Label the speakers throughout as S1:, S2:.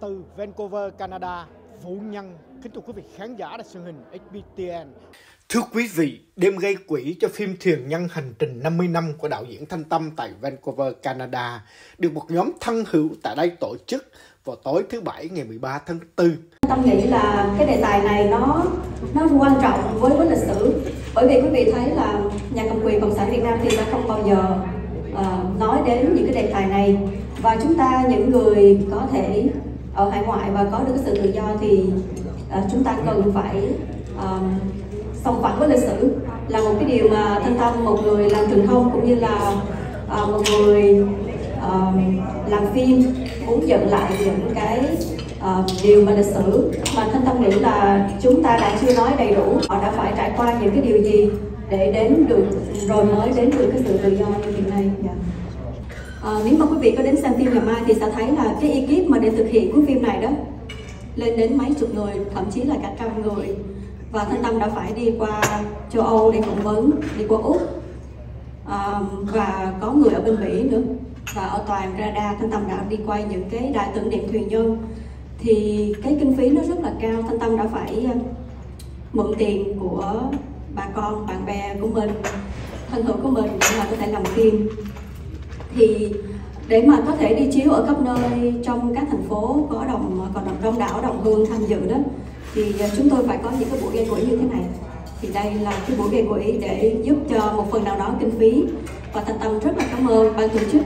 S1: từ Vancouver, Canada, Vũ Nhân. Kính thưa quý vị khán giả đã truyền hình HBTN. Thưa quý vị, đêm gây quỹ cho phim Thuyền Nhân hành trình 50 năm của đạo diễn Thanh Tâm tại Vancouver, Canada được một nhóm thân hữu tại đây tổ chức vào tối thứ Bảy ngày 13 tháng 4.
S2: Tâm nghĩ là cái đề tài này nó quan trọng với lịch sử, bởi vì quý vị thấy là nhà cầm quyền Cộng sản Việt Nam thì sẽ không bao giờ nói đến những cái đề tài này, và chúng ta những người có thể ở hải ngoại và có được cái sự tự do thì chúng ta cần phải song phẳng với lịch sử, là một cái điều mà Thanh Tâm, một người làm truyền thông cũng như là một người làm phim, muốn dựng lại những cái điều mà lịch sử mà Thanh Tâm nghĩ là chúng ta đã chưa nói đầy đủ. Họ đã phải trải qua những cái điều gì để đến được, rồi mới đến được cái sự tự do như hiện nay. Nếu mà quý vị có đến xem phim ngày mai thì sẽ thấy là cái ekip mà để thực hiện cuốn phim này đó lên đến mấy chục người, thậm chí là cả trăm người. Và Thanh Tâm đã phải đi qua châu Âu để phỏng vấn, đi qua Úc, và có người ở bên Mỹ nữa. Và ở toàn Canada, Thanh Tâm đã đi quay những cái đài tưởng niệm thuyền nhân. Thì cái kinh phí nó rất là cao, Thanh Tâm đã phải mượn tiền của bà con, bạn bè của mình, thân hữu của mình để mà có thể làm phim. Thì để mà có thể đi chiếu ở khắp nơi trong các thành phố có còn đông đảo đồng hương tham dự đó, thì chúng tôi phải có những cái buổi gây quỹ như thế này. Thì đây là cái buổi gây quỹ để giúp cho một phần nào đó kinh phí, và Thanh Tâm rất là cảm ơn ban tổ chức.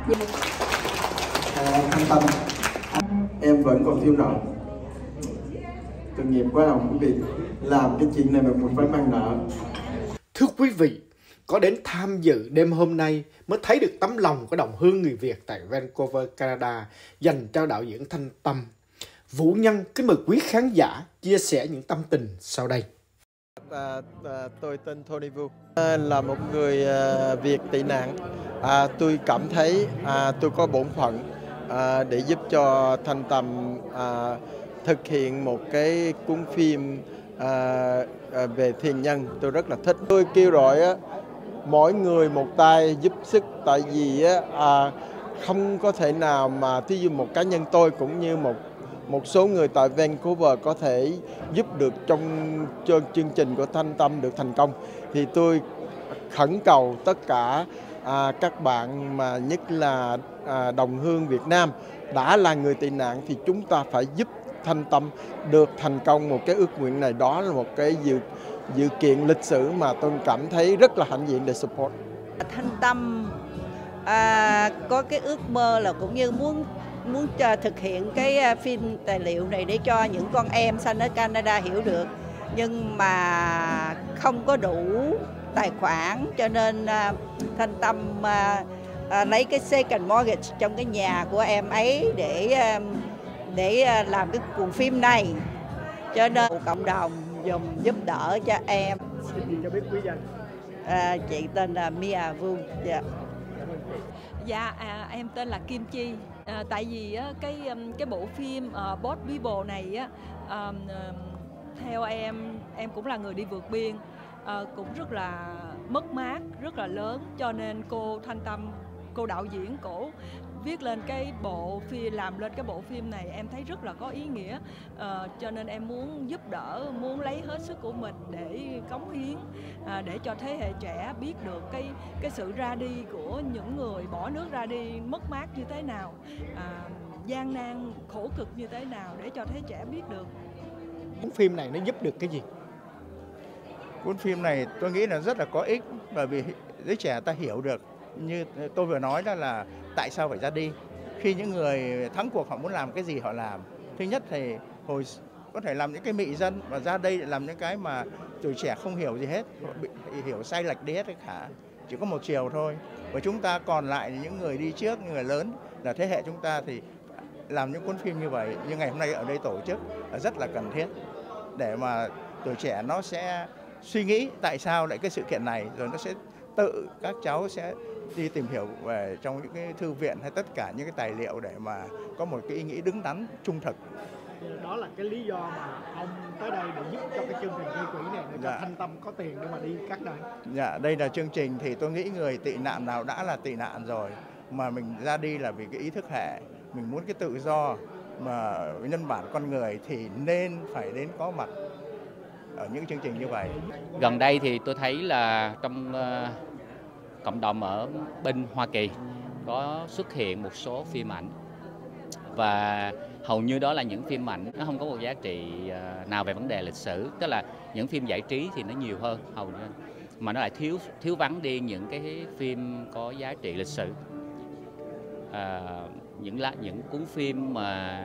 S3: Thanh Tâm, em vẫn còn thiếu nợ. Tội nghiệp quá không quý vị, làm cái chuyện này mà mình phải mang nợ.
S1: Thưa quý vị, có đến tham dự đêm hôm nay mới thấy được tấm lòng của đồng hương người Việt tại Vancouver, Canada dành cho đạo diễn Thanh Tâm. Vũ Nhân kính mời quý khán giả chia sẻ những tâm tình sau đây.
S4: Tôi tên Tony Vu, là một người Việt tị nạn. Tôi cảm thấy tôi có bổn phận để giúp cho Thanh Tâm thực hiện một cái cuốn phim về thiên nhân. Tôi rất là thích. Tôi kêu gọi mỗi người một tay giúp sức, tại vì không có thể nào mà thí dụ một cá nhân tôi cũng như một số người tại Vancouver có thể giúp được trong chương trình của Thanh Tâm được thành công. Thì tôi khẩn cầu tất cả các bạn, mà nhất là đồng hương Việt Nam đã là người tị nạn, thì chúng ta phải giúp Thanh Tâm được thành công một cái ước nguyện này. Đó là một cái dự kiện lịch sử mà tôi cảm thấy rất là hãnh diện để support.
S5: Thanh Tâm có cái ước mơ là cũng như muốn thực hiện cái phim tài liệu này để cho những con em sinh ở Canada hiểu được, nhưng mà không có đủ tài khoản, cho nên Thanh Tâm lấy cái second mortgage trong cái nhà của em ấy để làm cái cuộn phim này, cho nên cộng đồng dùng giúp đỡ cho em.
S1: Xin chị cho biết quý danh.
S5: Chị tên là Mia Vu.
S6: Dạ, em tên là Kim Chi. Tại vì cái bộ phim Boat People này theo em cũng là người đi vượt biên, cũng rất là mất mát, rất là lớn, cho nên cô Thanh Tâm, cô đạo diễn cổ viết lên cái bộ phim, làm lên cái bộ phim này em thấy rất là có ý nghĩa, cho nên em muốn giúp đỡ, muốn lấy hết sức của mình để cống hiến, để cho thế hệ trẻ biết được cái sự ra đi của những người bỏ nước ra đi, mất mát như thế nào, gian nan khổ cực như thế nào, để cho thế hệ trẻ biết được.
S1: Cuốn phim này nó giúp được cái gì?
S7: Cuốn phim này tôi nghĩ là rất là có ích, bởi vì giới trẻ ta hiểu được, như tôi vừa nói, đó là tại sao phải ra đi. Khi những người thắng cuộc họ muốn làm cái gì họ làm. Thứ nhất thì hồi có thể làm những cái mị dân, và ra đây làm những cái mà tuổi trẻ không hiểu gì hết, họ bị hiểu sai lệch đi hết cả. Chỉ có một chiều thôi. Và chúng ta còn lại những người đi trước, những người lớn là thế hệ chúng ta, thì làm những cuốn phim như vậy, như ngày hôm nay ở đây tổ chức là rất là cần thiết, để mà tuổi trẻ nó sẽ suy nghĩ tại sao lại cái sự kiện này, rồi nó sẽ tự các cháu sẽ đi tìm hiểu về trong những cái thư viện hay tất cả những cái tài liệu để mà có một cái ý nghĩ đứng đắn, trung thực.
S1: Đó là cái lý do mà ông tới đây để giúp cho cái chương trình gây quỹ này, để cho Thanh Tâm có tiền để mà đi các nơi.
S7: Dạ, đây là chương trình thì tôi nghĩ người tị nạn nào đã là tị nạn rồi, mà mình ra đi là vì cái ý thức hệ, mình muốn cái tự do, mà nhân bản con người thì nên phải đến có mặt ở những chương trình như vậy.
S8: Gần đây thì tôi thấy là trong cộng đồng ở bên Hoa Kỳ có xuất hiện một số phim ảnh và hầu như đó là những phim ảnh nó không có một giá trị nào về vấn đề lịch sử, tức là những phim giải trí thì nó nhiều hơn hầu như, mà nó lại thiếu vắng đi những cái phim có giá trị lịch sử, những cuốn phim mà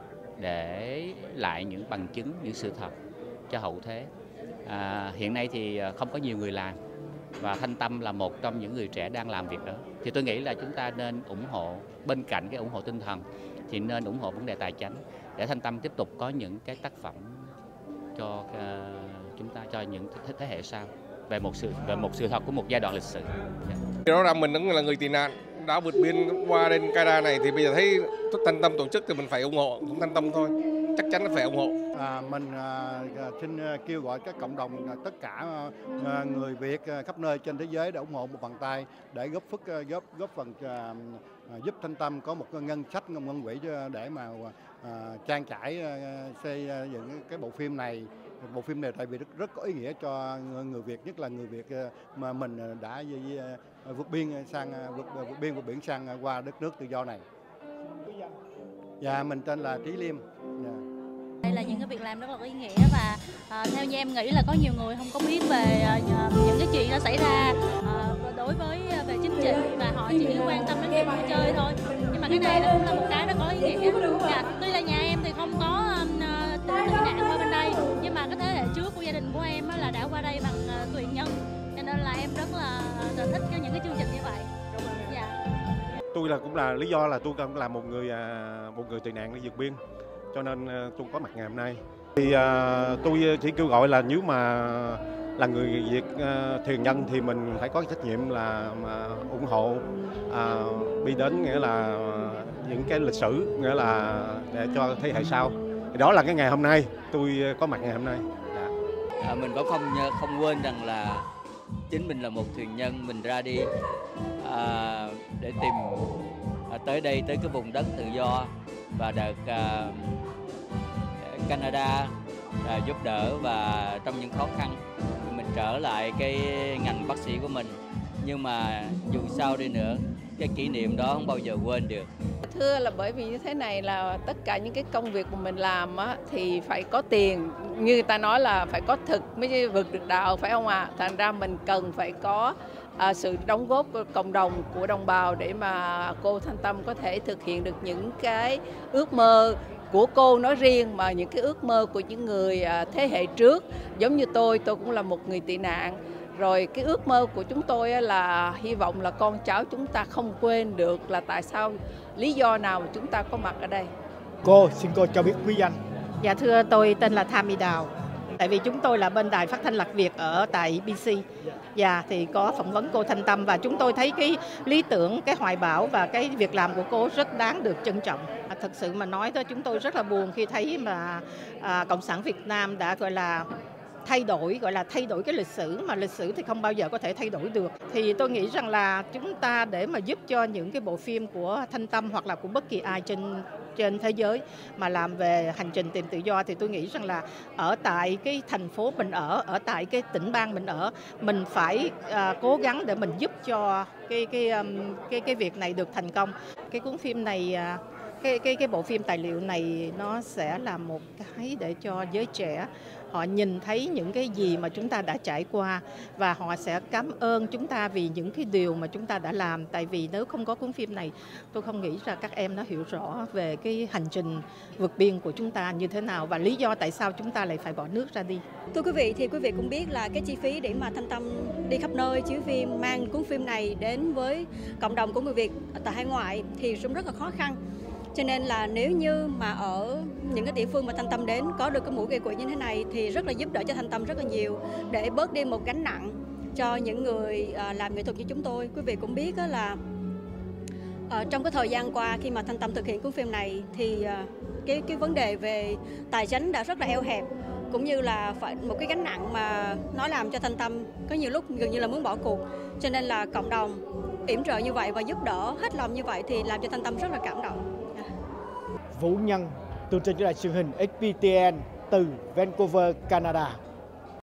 S8: để lại những bằng chứng, những sự thật cho hậu thế. Hiện nay thì không có nhiều người làm và Thanh Tâm là một trong những người trẻ đang làm việc đó. Thì tôi nghĩ là chúng ta nên ủng hộ, bên cạnh cái ủng hộ tinh thần thì nên ủng hộ vấn đề tài chính để Thanh Tâm tiếp tục có những cái tác phẩm cho chúng ta, cho những thế hệ sau về một sự thật của một giai đoạn lịch sử.
S9: Rõ ràng mình cũng là người tị nạn đã vượt biên qua đến Canada này, thì bây giờ thấy Thanh Tâm tổ chức thì mình phải ủng hộ Thanh Tâm thôi, chắc chắn là phải ủng hộ.
S10: Mình xin kêu gọi các cộng đồng, tất cả người Việt khắp nơi trên thế giới để ủng hộ một bàn tay để góp phần giúp Thanh Tâm có một ngân sách, ngân quỹ để mà trang trải xây dựng cái bộ phim này. Bộ phim này tại vì rất có ý nghĩa cho người Việt, nhất là người Việt mà mình đã vượt biên sang qua đất nước tự do này. Dạ, mình tên là Trí Liêm.
S11: Đây là những cái việc làm rất là có ý nghĩa và theo như em nghĩ là có nhiều người không có biết về những cái chuyện nó xảy ra đối với về chính trị và họ chỉ quan tâm đến việc vui chơi thôi. Nhưng mà cái này cũng là một cái rất có ý nghĩa. Tuy là nhà em thì không có tị nạn qua bên đây, nhưng mà cái thế hệ trước của gia đình của em là đã qua đây bằng tùy nhân, cho nên là em rất là thích những cái chương trình như vậy. Dạ.
S10: Tôi cũng là lý do là tôi cũng là một người tị nạn đi vượt biên, cho nên tôi có mặt ngày hôm nay. Thì tôi chỉ kêu gọi là nếu mà là người Việt thuyền nhân thì mình phải có trách nhiệm là ủng hộ đi đến, nghĩa là những cái lịch sử, nghĩa là để cho thế hệ sau. Thì đó là cái ngày hôm nay tôi có mặt ngày hôm nay. Dạ.
S12: Mình vẫn không quên rằng là chính mình là một thuyền nhân, mình ra đi để tìm tới đây, tới cái vùng đất tự do và được Canada giúp đỡ, và trong những khó khăn mình trở lại cái ngành bác sĩ của mình. Nhưng mà dù sao đi nữa, cái kỷ niệm đó không bao giờ quên được.
S5: Thưa là bởi vì như thế này là tất cả những cái công việc mà mình làm á, thì phải có tiền, như người ta nói là phải có thực mới vượt được đạo, phải không ạ? Thành ra mình cần phải có sự đóng góp cộng đồng của đồng bào để mà cô Thanh Tâm có thể thực hiện được những cái ước mơ của cô nói riêng, mà những cái ước mơ của những người thế hệ trước. Giống như tôi cũng là một người tị nạn. Rồi cái ước mơ của chúng tôi là hy vọng là con cháu chúng ta không quên được là tại sao, lý do nào mà chúng ta có mặt ở đây.
S1: Xin cô cho biết quý danh.
S13: Dạ thưa, tôi tên là Tha My Đào. Tại vì chúng tôi là bên đài phát thanh Lạc Việt ở tại BC. Dạ, thì có phỏng vấn cô Thanh Tâm và chúng tôi thấy cái lý tưởng, cái hoài bão và cái việc làm của cô rất đáng được trân trọng. Thật sự mà nói thôi, chúng tôi rất là buồn khi thấy mà Cộng sản Việt Nam đã gọi là thay đổi cái lịch sử, mà lịch sử thì không bao giờ có thể thay đổi được. Thì tôi nghĩ rằng là chúng ta để mà giúp cho những cái bộ phim của Thanh Tâm hoặc là của bất kỳ ai trên thế giới mà làm về hành trình tìm tự do, thì tôi nghĩ rằng là ở tại cái thành phố mình ở tại cái tỉnh bang mình ở, mình phải cố gắng để mình giúp cho cái việc này được thành công. Cái cuốn phim này, cái bộ phim tài liệu này nó sẽ là một cái để cho giới trẻ họ nhìn thấy những cái gì mà chúng ta đã trải qua và họ sẽ cảm ơn chúng ta vì những cái điều mà chúng ta đã làm. Tại vì nếu không có cuốn phim này, tôi không nghĩ ra các em nó hiểu rõ về cái hành trình vượt biên của chúng ta như thế nào và lý do tại sao chúng ta lại phải bỏ nước ra đi.
S2: Thưa quý vị, thì quý vị cũng biết là cái chi phí để mà Thanh Tâm đi khắp nơi chiếu phim, mang cuốn phim này đến với cộng đồng của người Việt tại hải ngoại thì cũng rất là khó khăn. Cho nên là nếu như mà ở những cái địa phương mà Thanh Tâm đến có được cái mũi gây quỹ như thế này thì rất là giúp đỡ cho Thanh Tâm rất là nhiều, để bớt đi một gánh nặng cho những người làm nghệ thuật như chúng tôi. Quý vị cũng biết là trong cái thời gian qua khi mà Thanh Tâm thực hiện cuốn phim này thì cái vấn đề về tài chính đã rất là eo hẹp, cũng như là phải một cái gánh nặng mà nó làm cho Thanh Tâm có nhiều lúc gần như là muốn bỏ cuộc. Cho nên là cộng đồng yểm trợ như vậy và giúp đỡ hết lòng như vậy thì làm cho Thanh Tâm rất là cảm động.
S1: Vũ Nhân, tường trình cho đài truyền hình HPTN từ Vancouver, Canada.